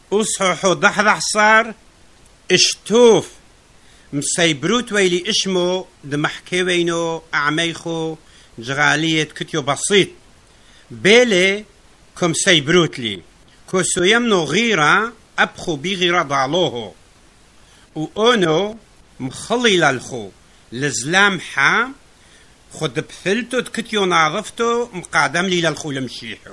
أصحو ضحضح صار اشتوف مسيبروت ويلي اشمو دمحكي وينو أعميخو جغالية كتيو بسيط بيلي كم سيبروت لي كوسو يمنو غيرة أبخو بغيرة ضالوهو وأونو مخلي للخو لزلام حا خد بثلتو تكتيو ناظفتو مقادم لي للخو لمشيحو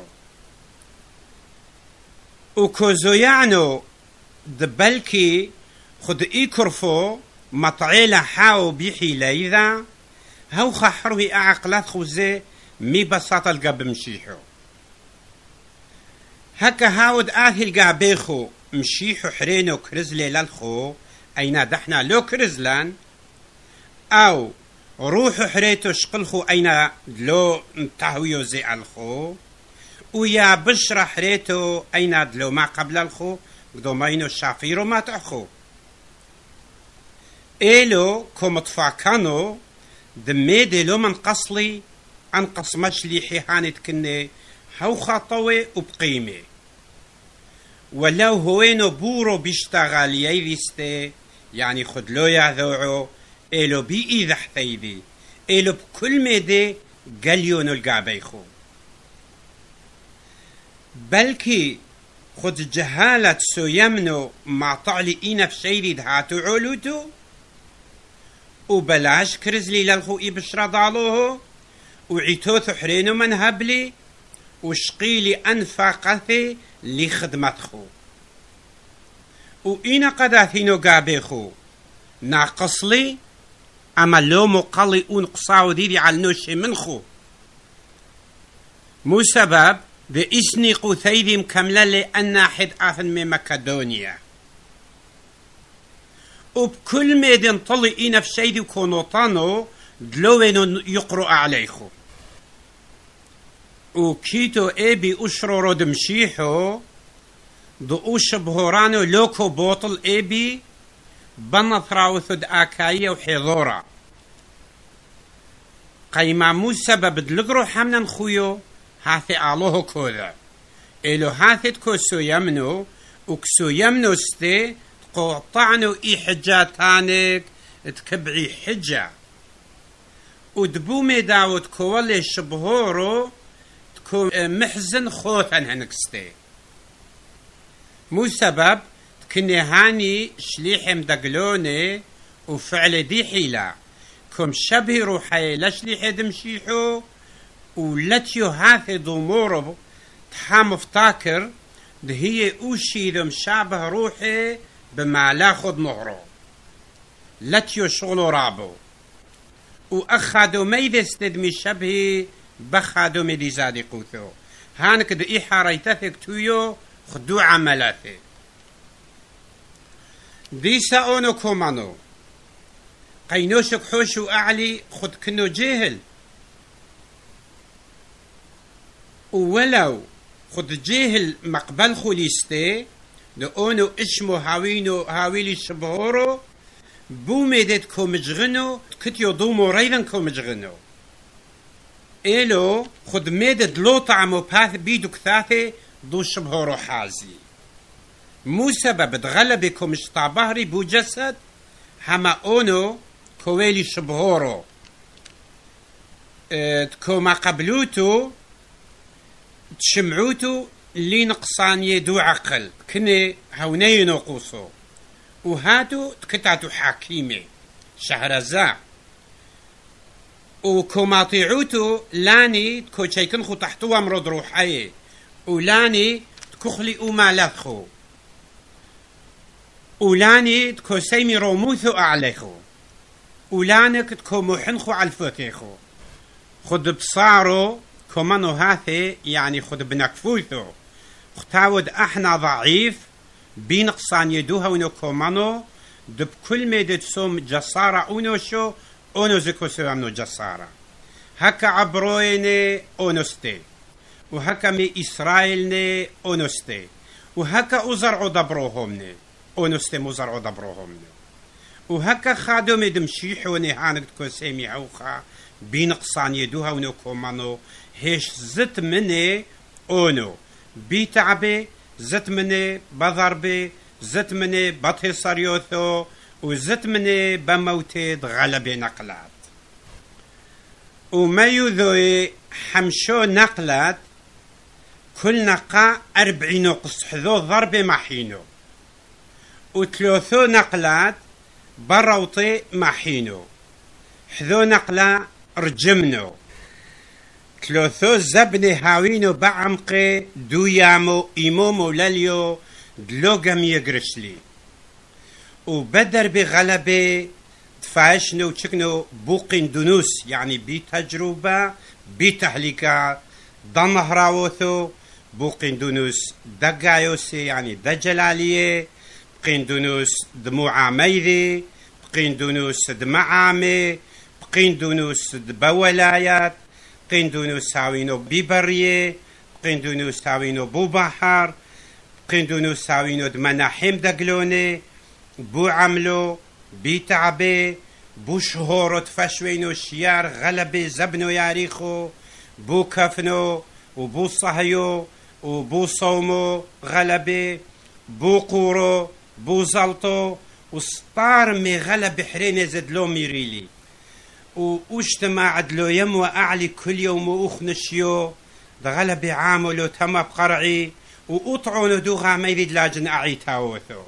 وكوزو يعنو دبلكي خد إيكرفو مطعيلة حاو بيحي ليذا هاو خحروي أعقلات خوزي مي بساطة القاب مشيحو هكا هاود القابيخو مشيحو حرينو كرزلي للخو أينا دحنا لو كرزلان أو روحو حريتو شقلخو أينا دلو نتهويو زي الخو ويا بشرة حريتو أينا دلو ما قبل الخو قدو ماينو شافيرو ما تأخو إيلو كوم تفاكانو دميدي لو من قصلي عن قصمش لي حيحاني تكني هاو خاطوي وبقيمي ولو هوينو بورو بيشتغل ييذيستي يعني خدلو يعذوعو إلو بي إذا حثيدي إلو بكل ميدي قليونو القابيخو بلكي خد جهالة سو يمنو ما طعلي إينا في شيدي دهاتو علوتو وبلاش كرزلي للخو إبشرا ضالوهو وعيتوثو حرينو من هبلي وشقيلي أنفاقثي لخدمتخو وإينا قداثينو قابيخو ناقصلي أما لو مقلي ونقصاو ديدي على نوشي منخو مو سبب ذي إسني قثيدي مكملة لأن حد آثن من مكدونيا وبكل ميدن طلي إينا في شيدي وكونوطانو دلوينو يقرأ عليخو وكيتو إيبي أشرو رود مشيحو دو أشبهورانو لوكو بوطل إيبي بنثراوثد آكاية وحضورة قيما مو سبب دلقرو حمنا خويو هاثي آلوه كوذا إلو هاثي تكوسو يمنو وكسو يمنو ستي تقوطعنو إي حجاتانك تكبعي حجة ودبو ميداوت كوالي شبهورو تكو محزن خوثا هنكستي مو سبب كني هاني شليحي مدقلوني وفعل دي حيلة كم شبه روحي لشليحي دمشيحو ولتيو هاثي ضمورو تحام افتاكر ده هي اوشي ذو مشابه روحي بما لا خد مغرو لتيو شغلو رابو واخادو ميدي استدمي شبهي بخادو ميدي زادي قوثو هانك ده اي حاريتثك تويو خدو عملاثي ديسا اونو كومانو قينوشك حوشو اعلي خد كنو جيهل ولو خد جيهل مقبل خليستي لأونو اشمو هاويلي شبهورو بوميدت كو مجغنو كتيو دومو ريضا كو مجغنو إلو خد ميدت لو طعمو باث بيدو كثاثي دو شبهورو حازي مو سبب تغلبي كو مشطابهري بو جسد هما اونو كويلي شبهورو كو ما قبلوتو تشمعوتو اللي نقصان يدو عقل كني هوني نقوصو وهاتو تكتاتو حاكيمي شهرزا وكوماطيعوتو لاني تكو شيكن خو تحتو امرض روحي ولاني تكخلي مالخو ولاني تكو سيمي روموثو اعليخو ولانك تكو محنخو عالفوتيخو خد بصارو كومانو هاثي يعني خد بنكفوثو اختاود احنا ضعيف بينقصان يدوها ونو كومانو دب كل ميدت سوم جسارة اونو شو اونو زكو سوامنو جسارة هكا عبرويني اونستي وهكا مي اسرائيلني اونستي وهكا ازرعو دبروهمني اونستي مزرعو دبروهمني وهكا خادو مدمشيحوني هانك تكو سيمي عوخا بينقصان يدوها ونو كومانو هيش زت مني اونو بيتعبي زت مني بضربي زت مني بطي صريوثو وزت مني بموتي غلبي نقلات وما يذوي حمشو نقلات كل نقا 40 قص حذو ضربي محينو وثلاثو نقلات بروطي محينو حذو نقلا رجمنو ثلاثو زبني هاوينو بعمقي دويامو إيمومو لليو دلوغم يقرشلي وبدر بغلبي دفاشنو تشكنو بوقين دونوس يعني بتجربة بتهلكة ضمهراوثو بوقين دونوس دقايوسي يعني دجلالية بقين دونوس دمعاميذي بقين دونوس دمعامي بقين دونوس دبولايات بقين دونوس هاوينو ببريه بقين دونوس هاوينو بو بحر بقين دونوس هاوينو دمناحيم دقلوني بو عملو بيتعبي بو شهورو تفشوينو شيار غلبي زبنو ياريخو بو كفنو وبو صهيو وبو صومو غلبي بو قورو بو زلطو وسطار مي غلب حرين زدلو ميريلي واجتماع دلو يم وأعلي كل يوم وأخنشيو دغلبي عاملو تما بقرعي وقطعونو دوغا ما يبيد لاجن أعيتاوثو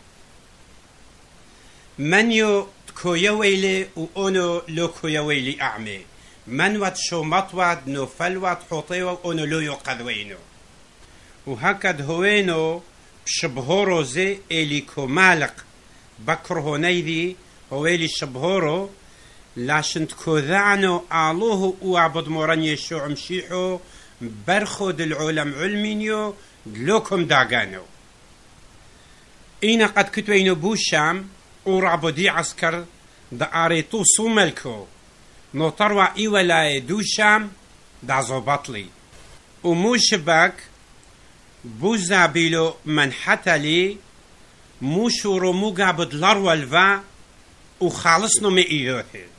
من يو تكويا ويلي وأونو لو كويا ويلي أعمي من وات شو مطواد نو فلوات حوطيو أونو لو يقذوينو وهكذا هوينو بشبهورو زي إلي كمالق بكره نيدي هويلي شبهورو لاشن تكوذعنو آلوه وعبد موراني شو عمشيحو برخود العلم علمينيو دلوكم داغانو إينا قد كتوينو بوشام ورعبدي عسكر دا آريتو سوملكو نوطروا إي ولاي دوشام دا زوبطلي وموشبك بوزابيلو من حتى لي موشو رموغا بدلر والفا وخالصنو مي إيوثي